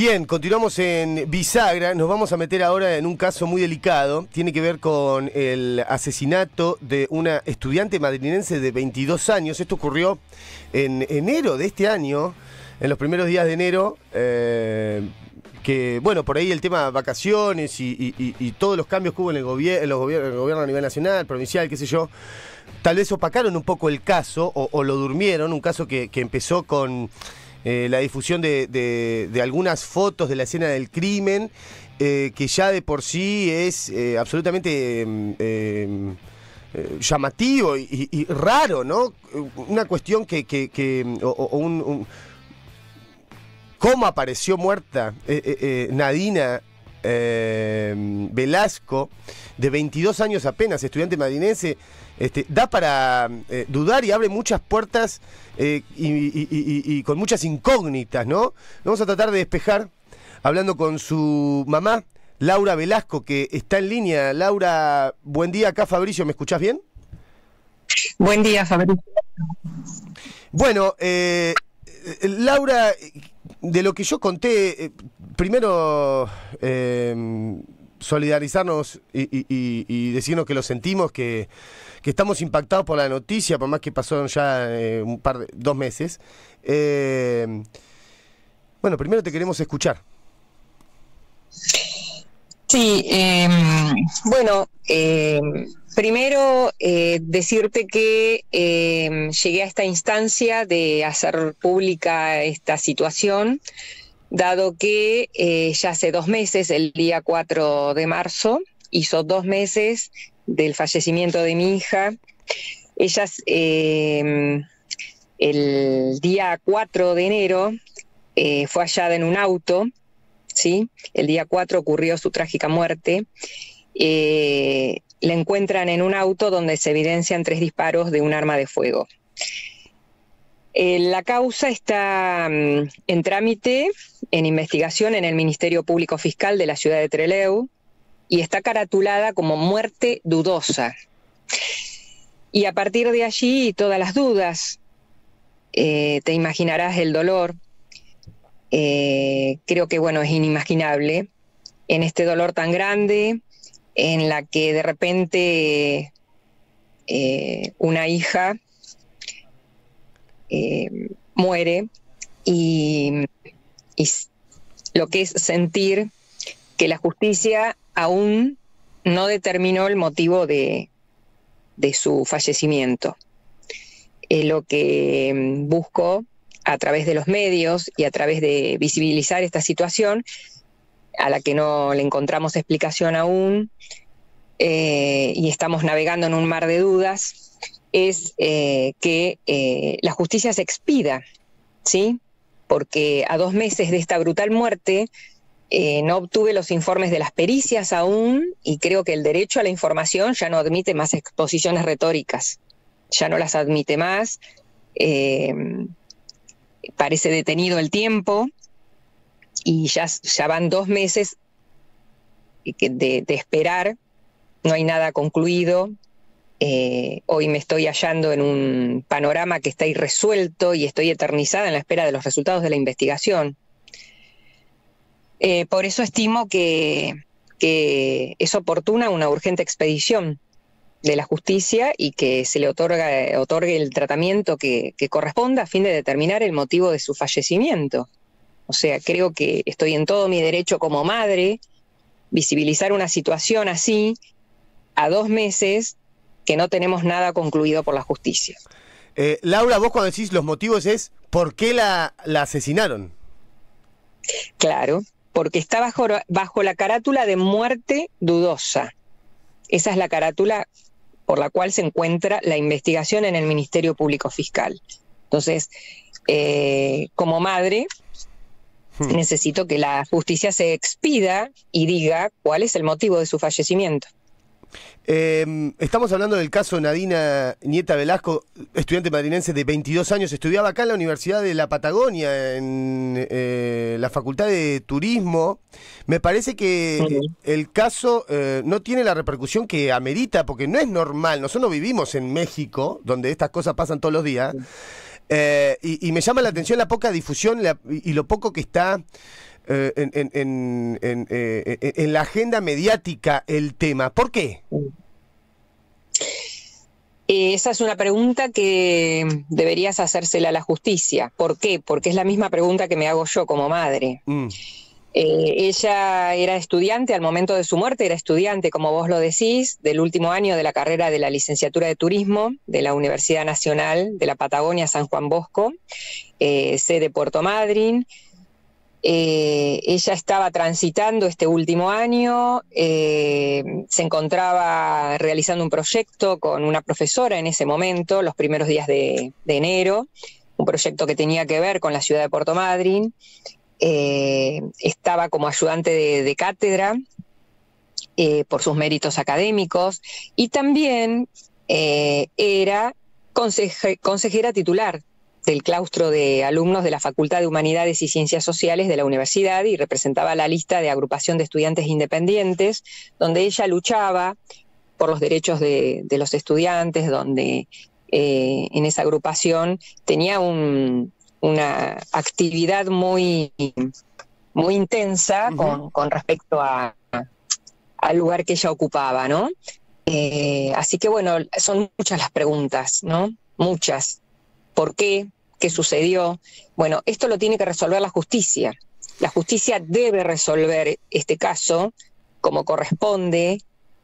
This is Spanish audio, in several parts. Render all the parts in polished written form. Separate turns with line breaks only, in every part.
Bien, continuamos en Bisagra. Nos vamos a meter ahora en un caso muy delicado. Tiene que ver con el asesinato de una estudiante madrinense de 22 años. Esto ocurrió en enero de este año, en los primeros días de enero. Que, bueno, por ahí el tema vacaciones y todos los cambios que hubo en el gobierno a nivel nacional, provincial, qué sé yo, tal vez opacaron un poco el caso o lo durmieron. Un caso que empezó con la difusión de algunas fotos de la escena del crimen, que ya de por sí es absolutamente llamativo y raro, ¿no? Una cuestión cómo apareció muerta Nadina Velasco, de 22 años apenas, estudiante madrinense. Da para dudar y abre muchas puertas y con muchas incógnitas, ¿no? Vamos a tratar de despejar hablando con su mamá, Laura Velasco, que está en línea. Laura, buen día. Acá Fabricio, ¿me escuchás bien?
Buen día, Fabricio.
Bueno, Laura, de lo que yo conté, primero solidarizarnos y decirnos que lo sentimos, que estamos impactados por la noticia, por más que pasaron ya 2 meses. Bueno, primero te queremos escuchar.
Sí, bueno, primero decirte que llegué a esta instancia de hacer pública esta situación, dado que ya hace 2 meses, el día 4 de marzo, hizo 2 meses del fallecimiento de mi hija. Ella, el día 4 de enero, fue hallada en un auto, ¿sí? El día 4 ocurrió su trágica muerte. La encuentran en un auto donde se evidencian 3 disparos de un arma de fuego. La causa está en trámite, en investigación en el Ministerio Público Fiscal de la ciudad de Trelew, y está caratulada como muerte dudosa. Y a partir de allí, todas las dudas, te imaginarás el dolor. Creo que, bueno, es inimaginable en este dolor tan grande, en la que de repente una hija muere y lo que es sentir que la justicia aún no determinó el motivo de su fallecimiento. Lo que busco a través de los medios y a través de visibilizar esta situación, a la que no le encontramos explicación aún, y estamos navegando en un mar de dudas, es que la justicia se expida, ¿sí? Porque a 2 meses de esta brutal muerte, no obtuve los informes de las pericias aún, y creo que el derecho a la información ya no admite más exposiciones retóricas, ya no las admite más. Parece detenido el tiempo y ya van 2 meses de esperar, no hay nada concluido. Hoy me estoy hallando en un panorama que está irresuelto y estoy eternizada en la espera de los resultados de la investigación. Por eso estimo que es oportuna una urgente expedición de la justicia y que se le otorgue el tratamiento que corresponda a fin de determinar el motivo de su fallecimiento. O sea, creo que estoy en todo mi derecho como madre visibilizar una situación así a 2 meses que no tenemos nada concluido por la justicia.
Laura, vos cuando decís los motivos es ¿por qué la asesinaron?
Claro, porque está bajo la carátula de muerte dudosa. Esa es la carátula por la cual se encuentra la investigación en el Ministerio Público Fiscal. Entonces, como madre, necesito que la justicia se expida y diga cuál es el motivo de su fallecimiento.
Estamos hablando del caso Nadina Nieta Velasco, estudiante madrinense de 22 años. Estudiaba acá en la Universidad de la Patagonia, en la Facultad de Turismo. Me parece que el caso no tiene la repercusión que amerita, porque no es normal. Nosotros no vivimos en México, donde estas cosas pasan todos los días. Y me llama la atención la poca difusión y lo poco que está en la agenda mediática el tema. ¿Por qué?
Esa es una pregunta que deberías hacérsela a la justicia. ¿Por qué? Porque es la misma pregunta que me hago yo como madre. Ella era estudiante, al momento de su muerte era estudiante, como vos lo decís, del último año de la carrera de la licenciatura de Turismo de la Universidad Nacional de la Patagonia San Juan Bosco, sede Puerto Madryn. Ella estaba transitando este último año, se encontraba realizando un proyecto con una profesora en ese momento, los primeros días de enero, un proyecto que tenía que ver con la ciudad de Puerto Madryn. Estaba como ayudante de cátedra por sus méritos académicos y también era consejera titular del claustro de alumnos de la Facultad de Humanidades y Ciencias Sociales de la universidad y representaba la lista de agrupación de estudiantes independientes, donde ella luchaba por los derechos de los estudiantes, donde en esa agrupación tenía una actividad muy intensa con respecto al lugar que ella ocupaba, ¿no? Así que bueno, son muchas las preguntas, ¿no? Muchas. ¿Por qué? ¿Qué sucedió? Bueno, esto lo tiene que resolver la justicia. La justicia debe resolver este caso como corresponde,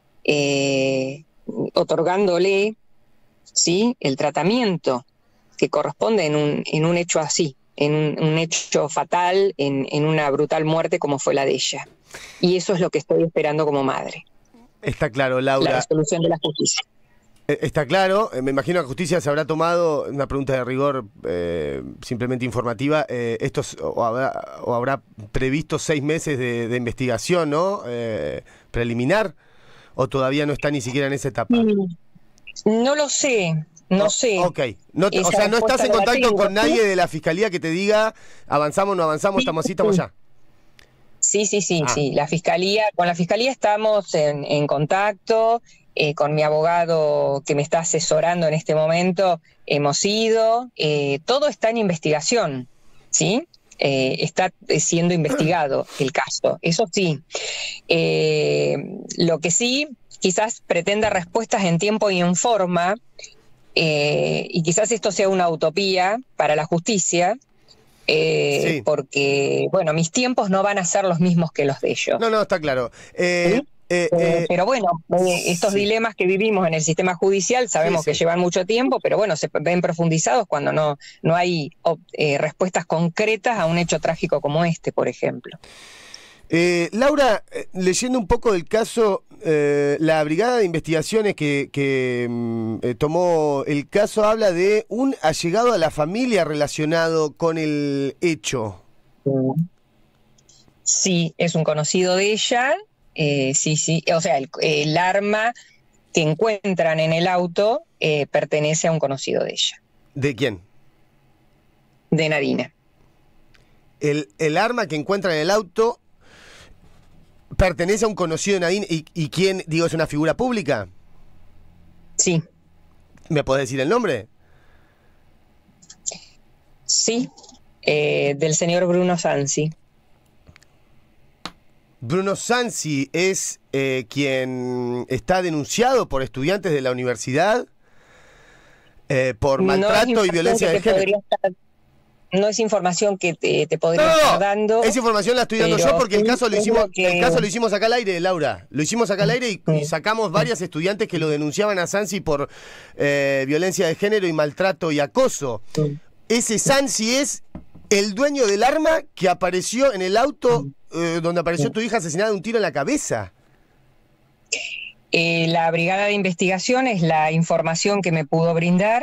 otorgándole, ¿sí?, el tratamiento que corresponde en un hecho así, en un hecho fatal, en una brutal muerte como fue la de ella. Y eso es lo que estoy esperando como madre.
Está claro, Laura.
La resolución de la justicia.
Está claro, me imagino que la justicia se habrá tomado, una pregunta de rigor simplemente informativa, habrá previsto 6 meses de investigación, ¿no? Preliminar, o todavía no está ni siquiera en esa etapa.
No lo sé. No sé.
Ok. O sea, no estás en contacto con nadie de la fiscalía que te diga avanzamos, no avanzamos, estamos así, estamos allá.
Sí. Con la fiscalía estamos en contacto, con mi abogado que me está asesorando en este momento hemos ido, todo está en investigación, ¿sí? Está siendo investigado el caso, eso sí. Lo que sí, quizás pretenda respuestas en tiempo y en forma, y quizás esto sea una utopía para la justicia, sí, porque, bueno, mis tiempos no van a ser los mismos que los de ellos.
No, está claro.
¿Sí? Pero bueno, estos dilemas que vivimos en el sistema judicial sabemos que llevan mucho tiempo, pero bueno, se ven profundizados cuando no hay respuestas concretas a un hecho trágico como este, por ejemplo.
Laura, leyendo un poco del caso, la brigada de investigaciones que tomó el caso habla de un allegado a la familia relacionado con el hecho.
Sí, es un conocido de ella. Sí, o sea, el arma que encuentran en el auto pertenece a un conocido de ella.
¿De quién?
De Nadine.
El arma que encuentran en el auto pertenece a un conocido de Nadine. ¿Y quién, digo, es una figura pública?
Sí.
¿Me podés decir el nombre?
Sí, del señor Bruno Sansi.
Bruno Sansi es quien está denunciado por estudiantes de la universidad por maltrato y violencia de género.
No es información que te podría estar dando.
Esa información la estoy dando yo porque el caso lo hicimos acá al aire, Laura. Lo hicimos acá al aire y sacamos varias estudiantes que lo denunciaban a Sansi por violencia de género y maltrato y acoso. Ese Sansi es el dueño del arma que apareció en el auto donde apareció tu hija asesinada de un tiro en la cabeza.
La brigada de investigación es la información que me pudo brindar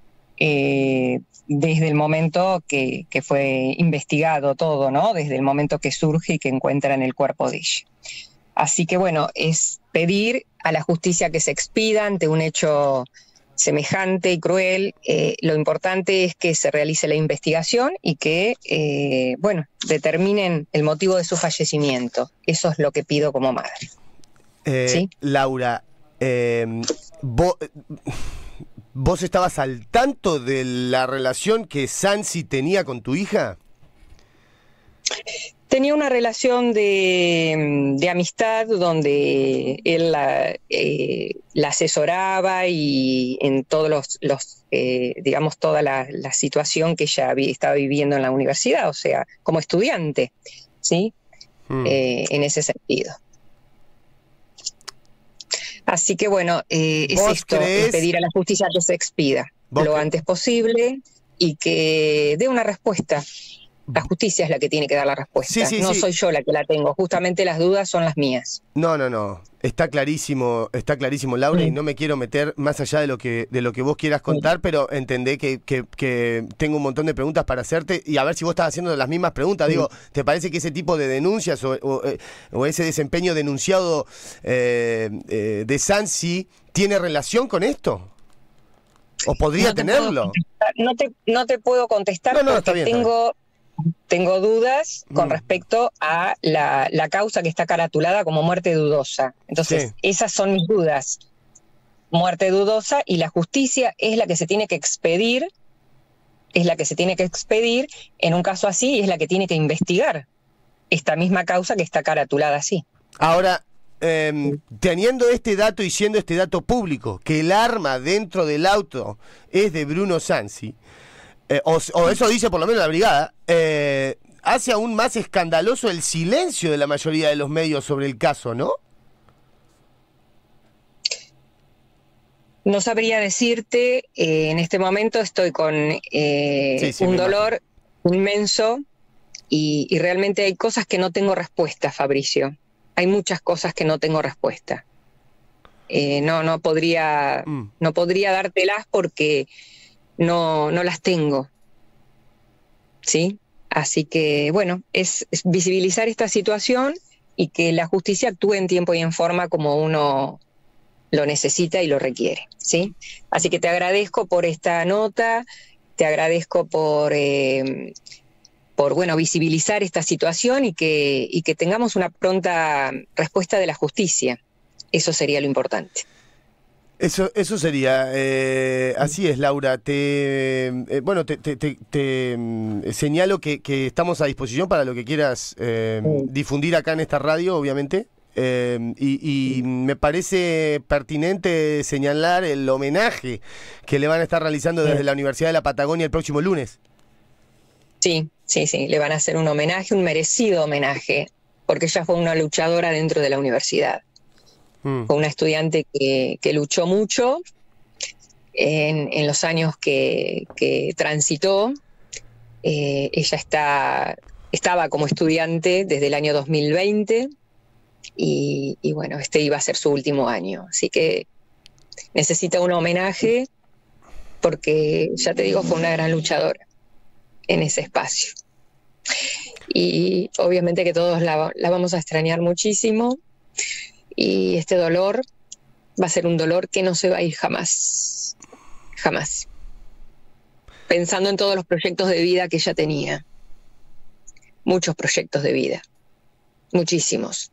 desde el momento que fue investigado todo, ¿no? Desde el momento que surge y que encuentran el cuerpo de ella. Así que bueno, es pedir a la justicia que se expida ante un hecho semejante y cruel. Lo importante es que se realice la investigación y que, determinen el motivo de su fallecimiento. Eso es lo que pido como madre. ¿Sí?
Laura, ¿vos estabas al tanto de la relación que Sansi tenía con tu hija?
Tenía una relación de amistad donde él la asesoraba y en todos digamos, toda la situación que ella estaba viviendo en la universidad, o sea, como estudiante, ¿sí? En ese sentido. Así que bueno, es esto, es pedir a la justicia que se expida lo antes posible y que dé una respuesta. La justicia es la que tiene que dar la respuesta, no soy yo la que la tengo, justamente las dudas son las mías.
No, está clarísimo, Laura, y no me quiero meter más allá de lo que vos quieras contar, pero entendé que tengo un montón de preguntas para hacerte y a ver si vos estás haciendo las mismas preguntas. Digo, ¿te parece que ese tipo de denuncias o ese desempeño denunciado de Sansi tiene relación con esto? ¿O podría tenerlo?
No te puedo contestar porque tengo dudas con respecto a la causa que está caratulada como muerte dudosa. Entonces, esas son mis dudas. Muerte dudosa, y la justicia es la que se tiene que expedir, en un caso así, y es la que tiene que investigar esta misma causa que está caratulada así.
Ahora, teniendo este dato y siendo este dato público, que el arma dentro del auto es de Bruno Sansi, o eso dice por lo menos la brigada, hace aún más escandaloso el silencio de la mayoría de los medios sobre el caso, ¿no?
No sabría decirte, en este momento estoy con un dolor inmenso y realmente hay cosas que no tengo respuesta, Fabricio. Hay muchas cosas que no tengo respuesta. No podría dártelas porque no las tengo, ¿sí? Así que, bueno, es visibilizar esta situación y que la justicia actúe en tiempo y en forma como uno lo necesita y lo requiere, ¿sí? Así que te agradezco por esta nota, te agradezco por bueno, visibilizar esta situación y que tengamos una pronta respuesta de la justicia. Eso sería lo importante.
Eso sería, así es, Laura. Te señalo que estamos a disposición para lo que quieras difundir acá en esta radio, obviamente. Y me parece pertinente señalar el homenaje que le van a estar realizando desde la Universidad de la Patagonia el próximo lunes.
Sí, le van a hacer un homenaje, un merecido homenaje, porque ella fue una luchadora dentro de la universidad. Fue una estudiante que luchó mucho en los años que transitó. Ella estaba como estudiante desde el año 2020 y bueno, este iba a ser su último año. Así que necesita un homenaje porque, ya te digo, fue una gran luchadora en ese espacio. Y obviamente que todos la vamos a extrañar muchísimo. Y este dolor va a ser un dolor que no se va a ir jamás, jamás. Pensando en todos los proyectos de vida que ella tenía. Muchos proyectos de vida. Muchísimos.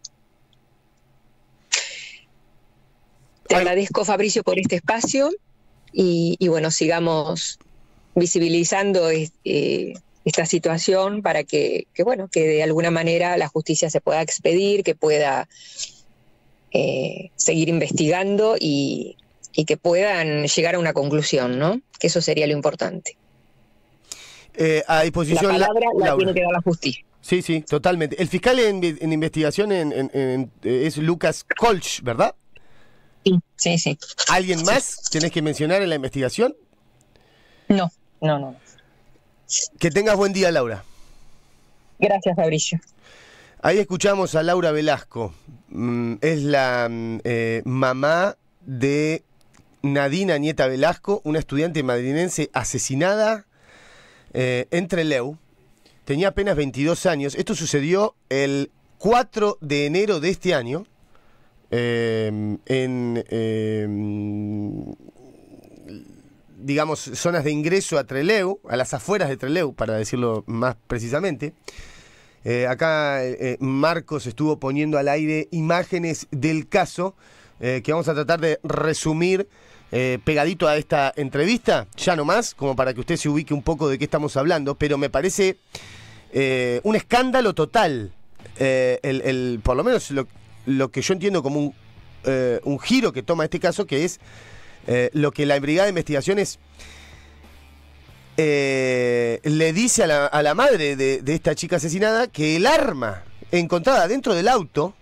Te agradezco, Fabricio, por este espacio y bueno, sigamos visibilizando esta situación para que de alguna manera la justicia se pueda expedir, que pueda seguir investigando y que puedan llegar a una conclusión, ¿no? Que eso sería lo importante.
A disposición,
la palabra la
Laura.
tiene que dar la justicia.
Sí, totalmente. El fiscal en investigación es Lucas Kolch, ¿verdad?
Sí.
¿Alguien más tenés que mencionar en la investigación?
No.
Que tengas buen día, Laura.
Gracias, Fabricio.
Ahí escuchamos a Laura Velasco. Es la mamá de Nadina Nieta Velasco, una estudiante madrinense asesinada en Trelew. Tenía apenas 22 años. Esto sucedió el 4 de enero de este año digamos, zonas de ingreso a Trelew, a las afueras de Trelew, para decirlo más precisamente. Acá Marcos estuvo poniendo al aire imágenes del caso que vamos a tratar de resumir pegadito a esta entrevista, ya nomás, como para que usted se ubique un poco de qué estamos hablando, pero me parece un escándalo total. Por lo menos lo que yo entiendo como un giro que toma este caso, que es lo que la Brigada de Investigaciones le dice a la madre de esta chica asesinada que el arma encontrada dentro del auto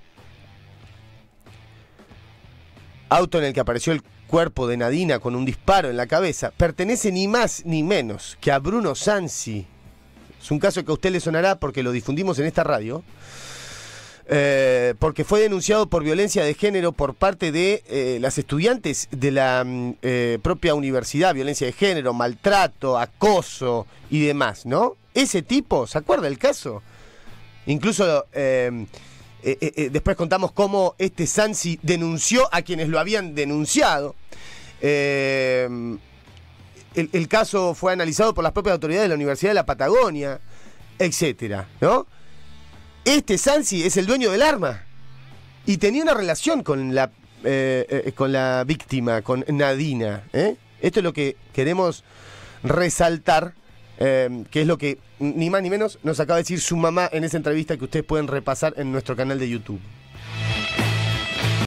en el que apareció el cuerpo de Nadina con un disparo en la cabeza, pertenece ni más ni menos que a Bruno Sansi. Es un caso que a usted le sonará porque lo difundimos en esta radio, porque fue denunciado por violencia de género por parte de las estudiantes de la propia universidad, violencia de género, maltrato, acoso y demás, ¿no? Ese tipo, ¿se acuerda el caso? Incluso después contamos cómo este Sansi denunció a quienes lo habían denunciado. El caso fue analizado por las propias autoridades de la Universidad de la Patagonia, etcétera, ¿no? Este Sansi es el dueño del arma y tenía una relación con la víctima, con Nadina, ¿eh? Esto es lo que queremos resaltar, que es lo que ni más ni menos nos acaba de decir su mamá en esa entrevista que ustedes pueden repasar en nuestro canal de YouTube.